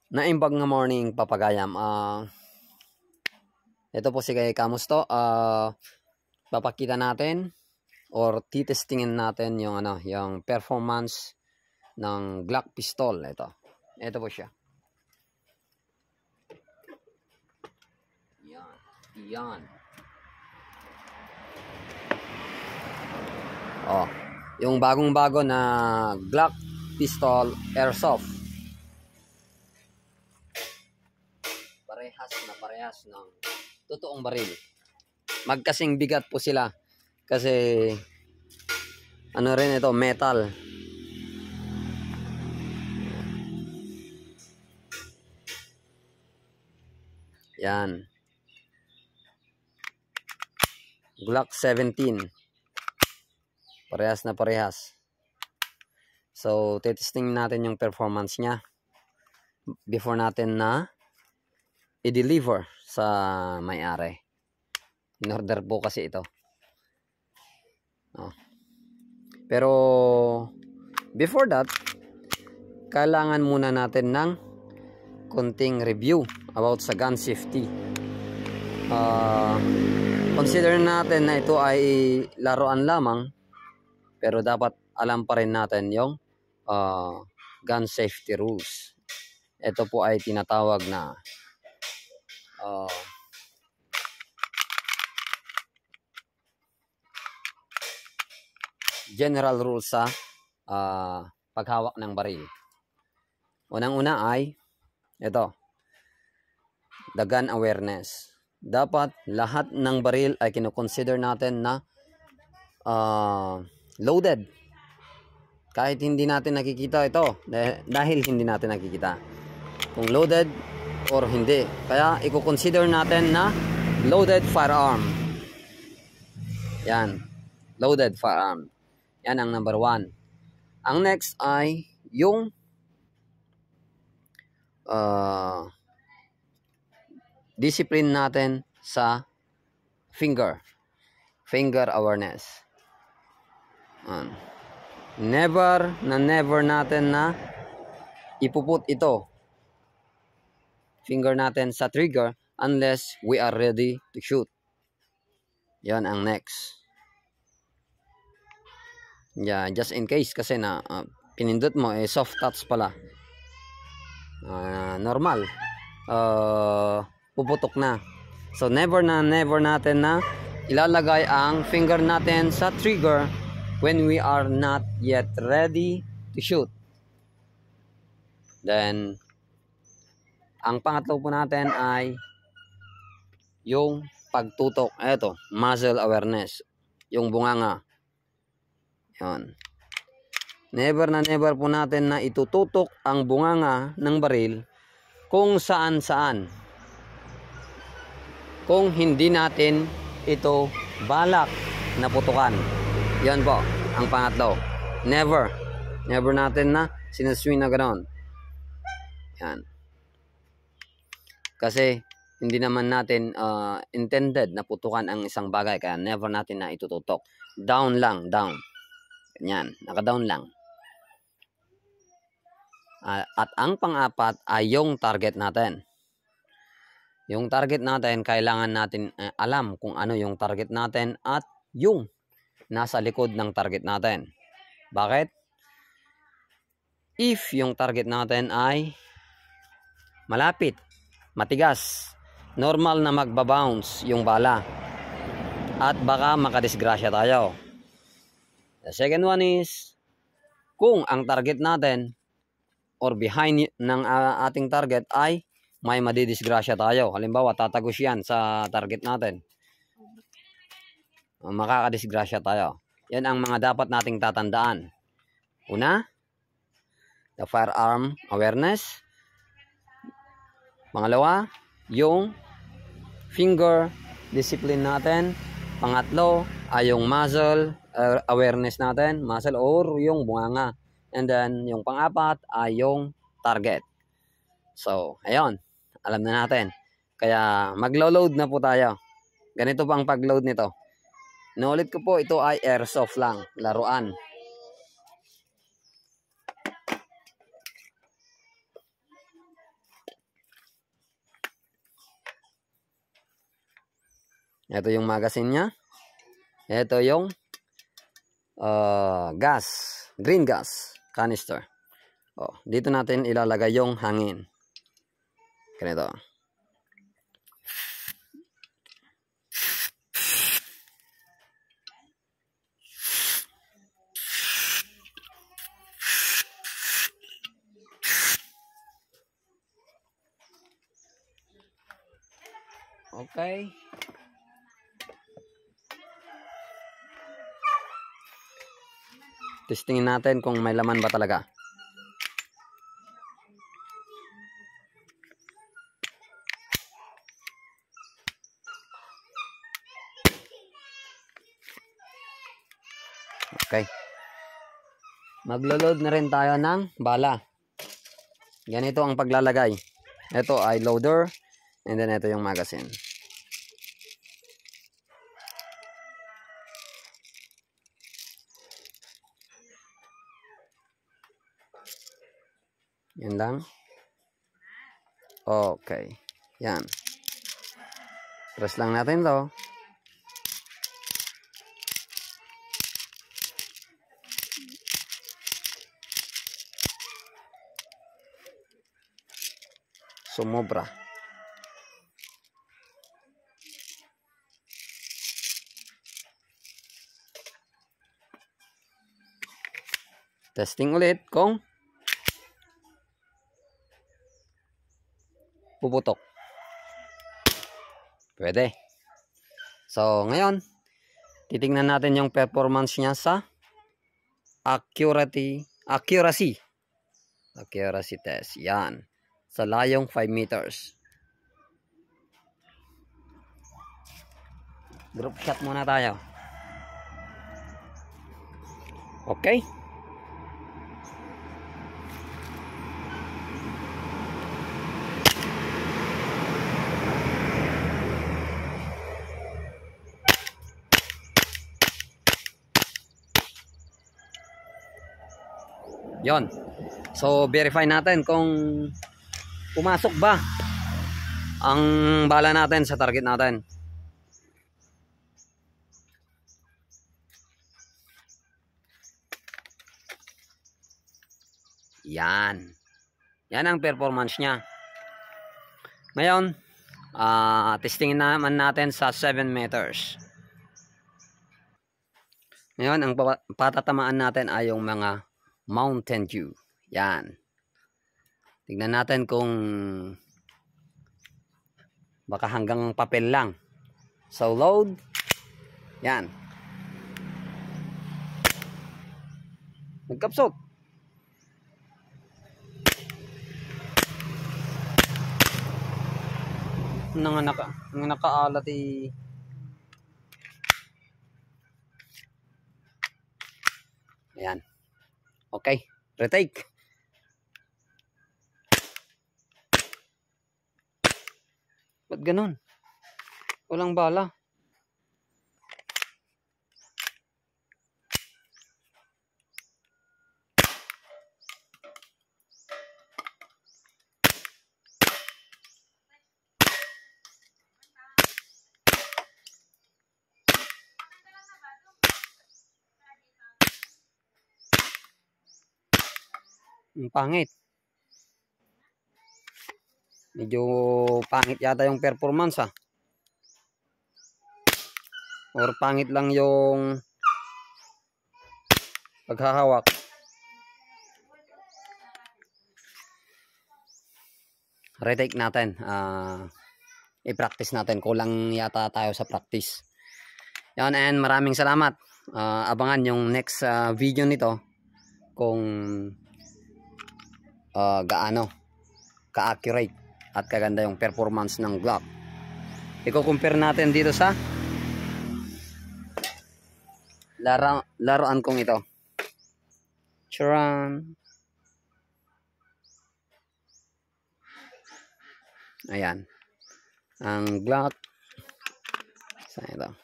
Naimbag nga morning papagayam. Ito po si kay Kamusto. Papakita natin or titestingin natin yung yung performance ng Glock pistol. Ito po siya. Yan. Yung bagong-bago na Glock pistol airsoft. Parehas ng totoong baril. Magkasing bigat po sila kasi rin ito, metal. Yan. Glock 17. Parehas na parehas. So, testing natin yung performance niya before natin na i-deliver sa may-ari. In-order po kasi ito. Pero before that, kailangan muna natin ng konting review about sa gun safety. Consider natin na ito ay laruan lamang, pero dapat alam pa rin natin yung gun safety rules. Ito po ay tinatawag na general rules sa paghawak ng baril. Unang-una ay ito, the gun awareness. Dapat lahat ng baril ay kino-consider natin na loaded. Kahit hindi natin nakikita ito, dahil hindi natin nakikita kung loaded or hindi. Kaya i-consider natin na loaded firearm. Yan, loaded firearm. Yan ang number 1. Ang next ay yung discipline natin sa finger awareness. Never natin na ipuput ito, finger natin sa trigger, unless we are ready to shoot. Yan ang next. Just in case kasi na pinindot mo soft touch pala, normal puputok na. So never natin na ilalagay ang finger natin sa trigger when we are not yet ready to shoot. Then ang pangatlo po natin ay yung pagtutok. Ito, muzzle awareness, yung bunganga. Yan. Never po natin na itututok ang bunganga ng baril kung saan-saan, kung hindi natin ito balak na putukan. Yan po ang pangatlo. Never natin na sinaswing na ganoon. Yan. Kasi hindi naman natin intended na putukan ang isang bagay, kaya never natin na itututok. Down lang, down. Yan, naka-down lang. At ang pang-apat ay yung target natin. Yung target natin, kailangan natin alam kung ano yung target natin at yung nasa likod ng target natin. Bakit? If yung target natin ay malapit, matigas, normal na magbabounce yung bala at baka makadisgrasya tayo. The second one is, kung ang target natin or behind ng ating target ay may madidisgrasya tayo. Halimbawa, tatagos yan sa target natin. Makakadisgrasya tayo. Yan ang mga dapat nating tatandaan. Una, the firearm awareness. Pangalawa, yung finger discipline natin. Pangatlo ay yung muzzle awareness natin, muzzle or yung bunganga. And then yung pang-apat ay yung target. So, ayun, alam na natin. Kaya maglo-load na po tayo. Ganito pa ang pag-load nito. Inuulit ko po, ito ay airsoft lang, laruan. Ito yung magazine niya. Ito yung gas, green gas canister. Dito natin ilalagay yung hangin. Ganito. Okay. Testingin natin kung may laman ba talaga. Okay. Maglo-load na rin tayo ng bala. Ganito ang paglalagay. Ito ay loader. And then ito yung magazine. Yan lang. Okay. Yan. Press lang natin to. Sumobra. Testing ulit kung puputok. Pwede. So, ngayon, titingnan natin yung performance niya sa accuracy test. Yan. Sa layong 5 meters. Group shot muna tayo. Okay. Yon. So, verify natin kung pumasok ba ang bala natin sa target natin. Yan. Yan ang performance niya. Ngayon, testingin naman natin sa 7 meters. Ngayon, ang patatamaan natin ay yung mga Mountain Dew. Yan. Tignan natin kung baka hanggang papel lang. So, load. Yan. Nagkapsot. Nakaalat eh. Ayan. Okay. Retake. Ba't ganun? Walang bala. Ang pangit. Medyo pangit yata yung performance or pangit lang yung paghahawak. Retake natin. I-practice natin. Kulang yata tayo sa practice. Yan, and maraming salamat. Abangan yung next video nito kung gaano ka-accurate at kaganda yung performance ng Glock. Iko-compare natin dito sa laruan kong ito. Charan. Ayan. Ang Glock. Saan ito?